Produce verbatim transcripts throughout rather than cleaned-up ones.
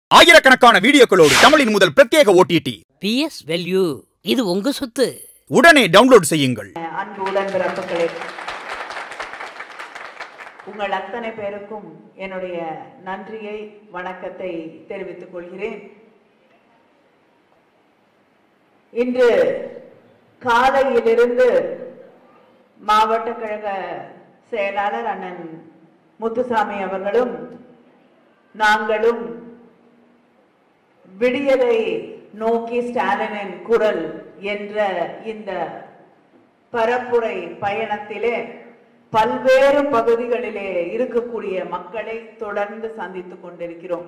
ஆயிரக்கணக்கான வீடியோக்களோடு தமிழின் முதல் பிரத்யேக ஓடிடி பிஎஸ் வேல்யூ இது உங்க சொத்து. உடனே டவுன்லோட் செய்யுங்கள். அன்பு உடன்பிறப்புகளே, உங்கள் அத்தனை பேருக்கும் என்னுடைய நன்றியை வணக்கத்தை தெரிவித்துக் கொள்கிறேன். இன்று காலையிலிருந்து மாவட்ட கழக செயலாளர் அண்ணன் முத்துசாமி அவர்களும் நாங்களும் விடியலை நோக்கி ஸ்டாலினின் குரல் என்ற இந்த பரப்புரை பயணத்திலே பல்வேறு பகுதிகளிலே இருக்கக்கூடிய மக்களை தொடர்ந்து சந்தித்துக் கொண்டிருக்கிறோம்.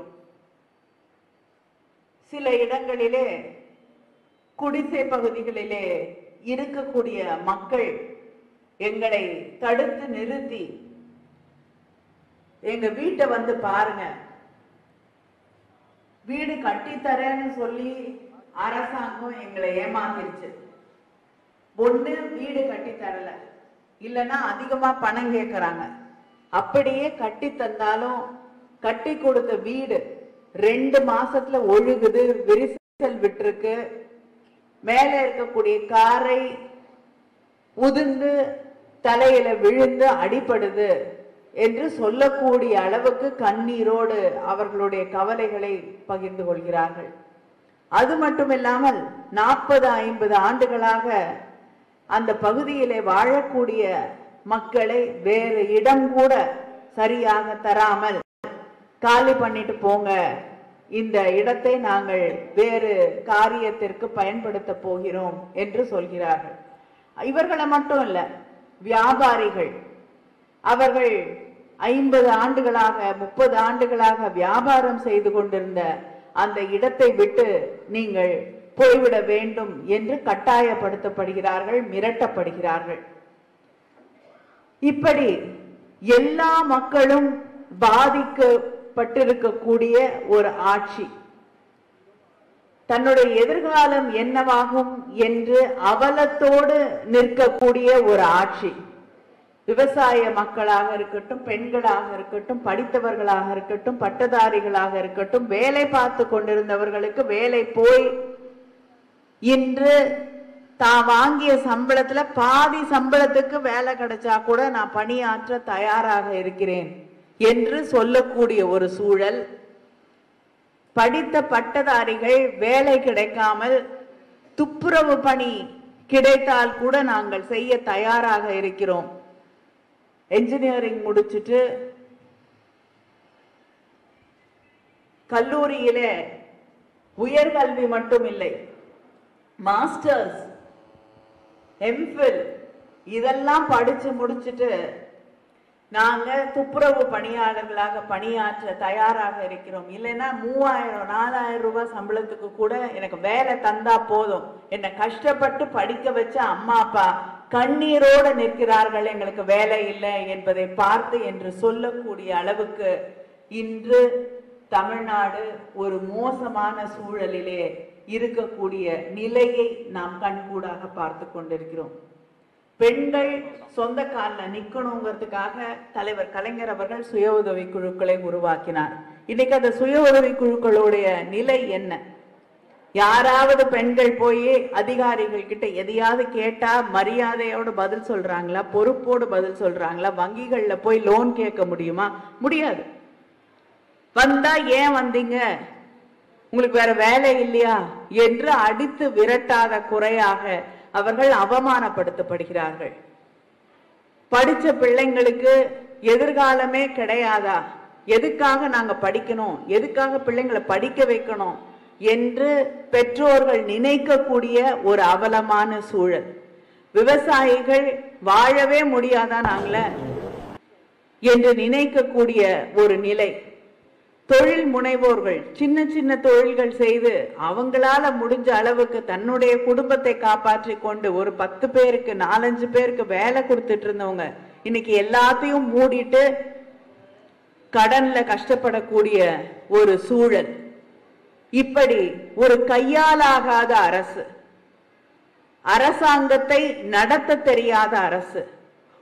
சில இடங்களிலே குடிசை பகுதிகளிலே இருக்கக்கூடிய மக்கள் எங்களை தடுத்து நிறுத்தி எங்க வீட்டை வந்து பாருங்க, வீடு கட்டித்தரேன்னு சொல்லி அரசாங்கம் எங்களை ஏமாத்திருச்சு. ஒண்ணு வீடு கட்டி தரல, இல்லைன்னா அதிகமா பணம் கேட்கறாங்க. அப்படியே கட்டி தந்தாலும் கட்டி கொடுத்த வீடு ரெண்டு மாசத்துல ஒழுகுது, விரிசல் விட்டுருக்கு, மேல இருக்கக்கூடிய காரை உதிர்ந்து தலையில விழுந்து அடிபடுது என்று சொல்லக்கூடிய அளவுக்கு கண்ணீரோடு அவர்களுடைய கவலைகளை பகிர்ந்து கொள்கிறார்கள். அது மட்டுமில்லாமல் நாற்பது ஐம்பது ஆண்டுகளாக அந்த பகுதியிலே வாழக்கூடிய மக்களை வேறு இடம் கூட சரியாக தராமல் காலி பண்ணிட்டு போங்க, இந்த இடத்தை நாங்கள் வேறு காரியத்திற்கு பயன்படுத்த போகிறோம் என்று சொல்கிறார்கள். இவர்களை மட்டும் இல்ல, வியாபாரிகள், அவர்கள் ஐம்பது ஆண்டுகளாக முப்பது ஆண்டுகளாக வியாபாரம் செய்து கொண்டிருந்த அந்த இடத்தை விட்டு நீங்கள் போய்விட வேண்டும் என்று கட்டாயப்படுத்தப்படுகிறார்கள், மிரட்டப்படுகிறார்கள். இப்படி எல்லா மக்களும் பாதிக்கப்பட்டிருக்கக்கூடிய ஒரு ஆட்சி, தன்னுடைய எதிர்காலம் என்னவாகும் என்று அவலத்தோடு நிற்கக்கூடிய ஒரு ஆட்சி. விவசாய மக்களாக இருக்கட்டும், பெண்களாக இருக்கட்டும், படித்தவர்களாக இருக்கட்டும், பட்டதாரிகளாக இருக்கட்டும், வேலை பார்த்து கொண்டிருந்தவர்களுக்கு வேலை போய் இன்று தான் வாங்கிய சம்பளத்துல பாதி சம்பளத்துக்கு வேலை கிடைச்சா கூட நான் பணியாற்ற தயாராக இருக்கிறேன் என்று சொல்லக்கூடிய ஒரு சூழல். படித்த பட்டதாரிகள் வேலை கிடைக்காமல் துப்புரவு பணி கிடைத்தால் கூட நாங்கள் செய்ய தயாராக இருக்கிறோம். என்ஜினியரிங் முடிச்சுட்டு கல்லூரியிலே உயர்கல்வி மட்டும் இல்லை, மாஸ்டர்ஸ், எம்ஃபில் இதெல்லாம் படிச்சு முடிச்சுட்டு நாங்க துப்புரவு பணியாளர்களாக பணியாற்ற தயாராக இருக்கிறோம். இல்லைன்னா மூவாயிரம் நாலாயிரம் ரூபாய் சம்பளத்துக்கு கூட எனக்கு வேலை தந்தா போதும், என்னை கஷ்டப்பட்டு படிக்க வச்ச அம்மா அப்பா கண்ணீரோடு நிற்கிறார்கள், எங்களுக்கு வேலை இல்லை என்பதை பார்த்து என்று சொல்லக்கூடிய அளவுக்கு இன்று தமிழ்நாடு ஒரு மோசமான சூழலிலே இருக்கக்கூடிய நிலையை நாம் கண்கூடாக பார்த்து கொண்டிருக்கிறோம். பெண்கள் சொந்த காலில் நிக்கணுங்கிறதுக்காக தலைவர் கலைஞர் அவர்கள் சுய உதவி குழுக்களை உருவாக்கினார். இன்னைக்கு அந்த சுய உதவி குழுக்களுடைய நிலை என்ன? யாராவது பெண்கள் போய் அதிகாரிகள் கிட்ட எதையாவது கேட்டா மரியாதையோடு பதில் சொல்றாங்களா, பொறுப்போடு பதில் சொல்றாங்களா? வங்கிகள்ல போய் லோன் கேட்க முடியுமா? முடியாது. வந்தா ஏன் வந்தீங்க, உங்களுக்கு வேற வேலை இல்லையா என்று அடித்து விரட்டாத குறையாக அவர்கள் அவமானப்படுத்தப்படுகிறார்கள். படிச்ச பிள்ளைங்களுக்கு எதிர்காலமே கிடையாதா? எதுக்காக நாங்க படிக்கணும், எதுக்காக பிள்ளைங்களை படிக்க வைக்கணும் என்று பெற்றோர்கள் நினைக்கக்கூடிய ஒரு அவலமான சூழல். விவசாயிகள் வாழவே முடியாதா நாங்கள என்று நினைக்கக்கூடிய ஒரு நிலை. தொழில் முனைவோர்கள் சின்ன சின்ன தொழில்கள் செய்து அவங்களால முடிஞ்ச அளவுக்கு தன்னுடைய குடும்பத்தை காப்பாற்றி கொண்டு ஒரு பத்து பேருக்கு நாலஞ்சு பேருக்கு வேலை கொடுத்துட்டு இருந்தவங்க இன்னைக்கு எல்லாத்தையும் மூடிட்டு கடன்ல கஷ்டப்படக்கூடிய ஒரு சூழல். இப்படி ஒரு கையாலாகாத அரசு, அரசாங்கத்தை நடத்த தெரியாத அரசு,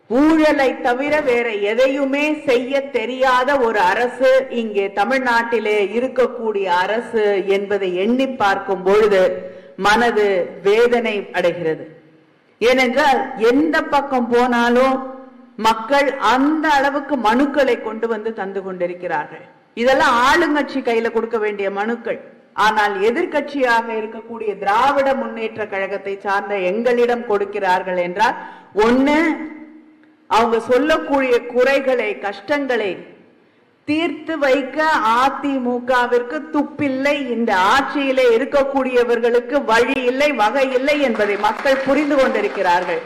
ஊழலை தவிர வேற எதையுமே செய்ய தெரியாத ஒரு அரசு இங்கே தமிழ்நாட்டிலே இருக்கக்கூடிய அரசு என்பதை எண்ணி பார்க்கும் பொழுது மனது வேதனை அடைகிறது. ஏனென்றால் எந்த பக்கம் போனாலும் மக்கள் அந்த அளவுக்கு மனுக்களை கொண்டு வந்து தந்து கொண்டிருக்கிறார்கள். இதெல்லாம் ஆளுங்கட்சி கையில கொடுக்க வேண்டிய மனுக்கள். ஆனால் எதிர்கட்சியாக இருக்கக்கூடிய திராவிட முன்னேற்ற கழகத்தை சார்ந்த எங்களிடம் கொடுக்கிறார்கள் என்றால், ஒண்ணு அவங்க சொல்லக்கூடிய குறைகளை கஷ்டங்களை தீர்த்து வைக்க அதிமுகவிற்கு துப்பில்லை, இந்த ஆட்சியிலே இருக்கக்கூடியவர்களுக்கு வழி இல்லை, வகை இல்லை என்பதை மக்கள் புரிந்து கொண்டிருக்கிறார்கள்.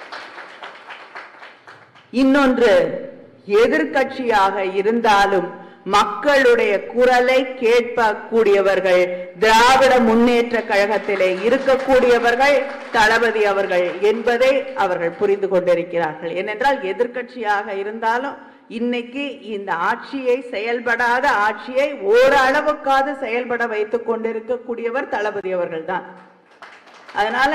இன்னொன்று, எதிர்கட்சியாக இருந்தாலும் மக்களுடைய குரலை கேட்கக்கூடியவர்கள் திராவிட முன்னேற்ற கழகத்திலே இருக்கக்கூடியவர்கள் தளபதி அவர்கள் என்பதை அவர்கள் புரிந்து கொண்டிருக்கிறார்கள். ஏனென்றால் எதிர்கட்சியாக இருந்தாலும் இன்னைக்கு இந்த ஆட்சியை செயல்படாத ஆட்சியை ஓரளவுக்காவது செயல்பட வைத்துக் கொண்டிருக்கக்கூடியவர் தளபதி அவர்கள் தான். அதனால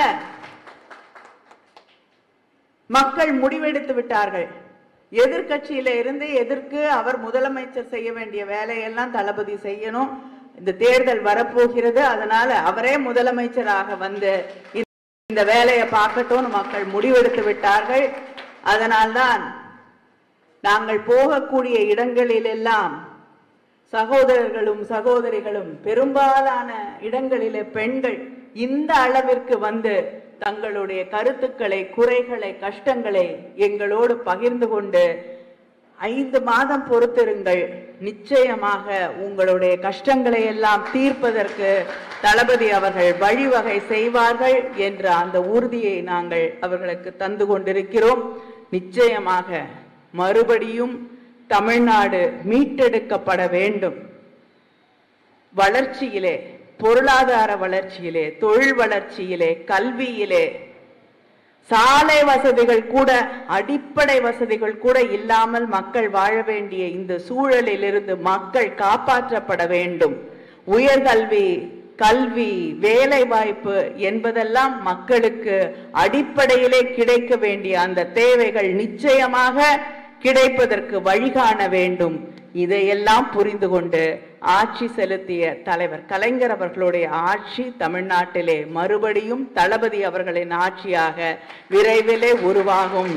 மக்கள் முடிவெடுத்து விட்டார்கள். எதிர்கட்சியில இருந்து எதற்கு அவர் முதலமைச்சர் செய்ய வேண்டிய வேலையெல்லாம் தளபதி செய்யணும், இந்த தேர்தல் வரப்போகிறது, அதனால அவரே முதலமைச்சராக வந்து இந்த வேலையை பார்க்கட்டும் மக்கள் முடிவெடுத்து விட்டார்கள். அதனால்தான் நாங்கள் போகக்கூடிய இடங்களில் எல்லாம் சகோதரர்களும் சகோதரிகளும் பெரும்பாலான இடங்களிலே பெண்கள் இந்த அளவிற்கு வந்து தங்களுடைய கருத்துக்களை குறைகளை கஷ்டங்களை எங்களோடு பகிர்ந்து கொண்டு ஐந்து மாதம் பொறுத்திருங்கள், நிச்சயமாக உங்களுடைய கஷ்டங்களை எல்லாம் தீர்ப்பதற்கு தளபதி அவர்கள் வழிவகை செய்வார்கள் என்ற அந்த உறுதியை நாங்கள் அவர்களுக்கு தந்து கொண்டிருக்கிறோம். நிச்சயமாக மறுபடியும் தமிழ்நாடு மீட்டெடுக்கப்பட வேண்டும். வளர்ச்சியிலே, பொருளாதார வளர்ச்சியிலே, தொழில் வளர்ச்சியிலே, கல்வியிலே, சாலை வசதிகள் கூட, அடிப்படை வசதிகள் கூட இல்லாமல் மக்கள் வாழ வேண்டிய இந்த சூழலில் இருந்து மக்கள் காப்பாற்றப்பட வேண்டும். உயர்கல்வி, கல்வி, வேலை வாய்ப்பு என்பதெல்லாம் மக்களுக்கு அடிப்படையிலே கிடைக்க வேண்டிய அந்த தேவைகள் நிச்சயமாக கிடைப்பதற்கு வழிகாண வேண்டும். இதையெல்லாம் புரிந்து கொண்டு ஆட்சி செலுத்திய தலைவர் கலைஞர் அவர்களுடைய ஆட்சி தமிழ்நாட்டிலே மறுபடியும் தளபதி அவர்களின் ஆட்சியாக விரைவிலே உருவாகும்.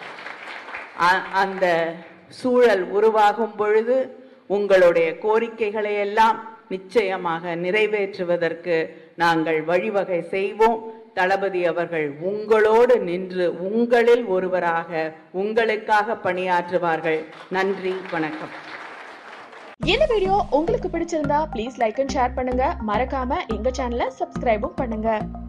அந்த சூழல் உருவாகும் பொழுது உங்களுடைய கோரிக்கைகளை எல்லாம் நிச்சயமாக நிறைவேற்றுவதற்கு நாங்கள் வழிவகை செய்வோம். தளபதி அவர்கள் உங்களோடு நின்று உங்களில் ஒருவராக உங்களுக்காக பணியாற்றுவார்கள். நன்றி, வணக்கம். இந்த வீடியோ உங்களுக்கு பிடிச்சிருந்தா ப்ளீஸ் லைக் அண்ட் ஷேர் பண்ணுங்க. மறக்காம எங்க சேனலை சப்ஸ்கிரைபும் பண்ணுங்க.